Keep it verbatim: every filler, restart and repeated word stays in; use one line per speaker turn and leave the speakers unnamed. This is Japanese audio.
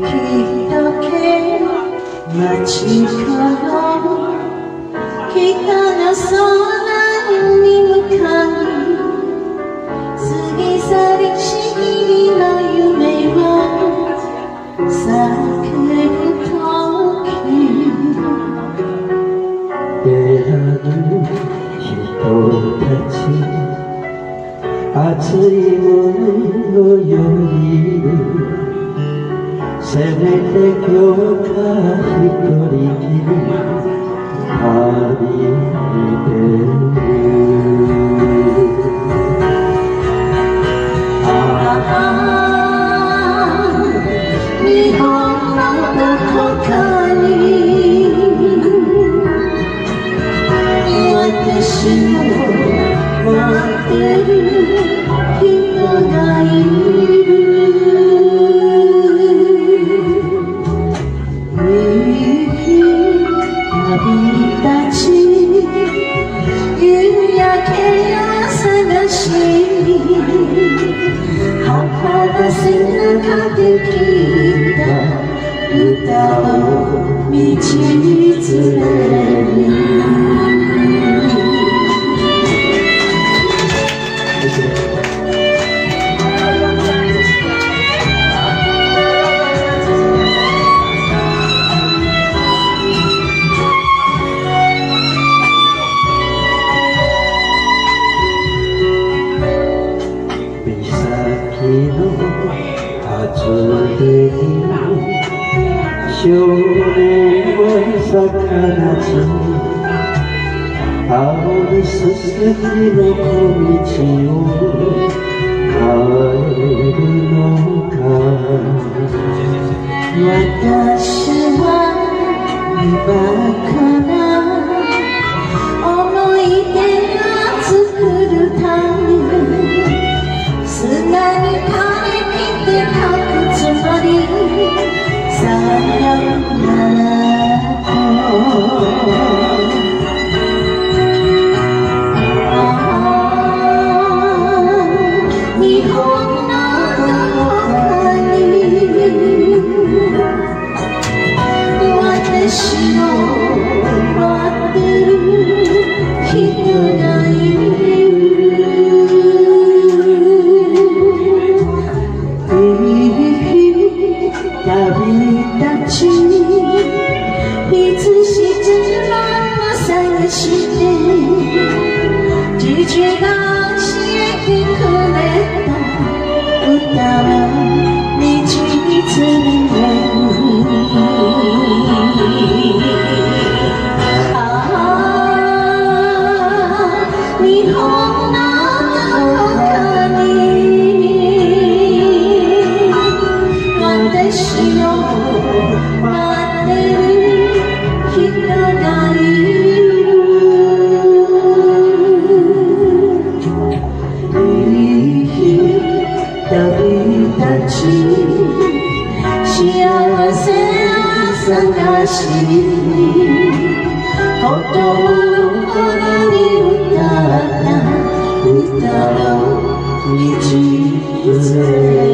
け街から北の空に向かい過ぎ去りしきりの夢を叫ぶとき選ぶ人たち熱いものよりせめて今日は一人きり旅に出るああ日本のどこかに私の待ってる人がいる旅立ち夕焼けを探し母が背中で聞いた歌を道に連れる少年は魚釣り青いすすきの小道を帰るのか私は今から思い出が作るため砂に帰って書くつもりさよならと日本のどこかに私の待ってる人がいる旅立ちいつしずらを探して父が教えてくれた歌を道に連れるああ日本のどこかに私の待ってる人がいるいい日旅立ち幸せを探し子供の頃に歌った歌を道連れ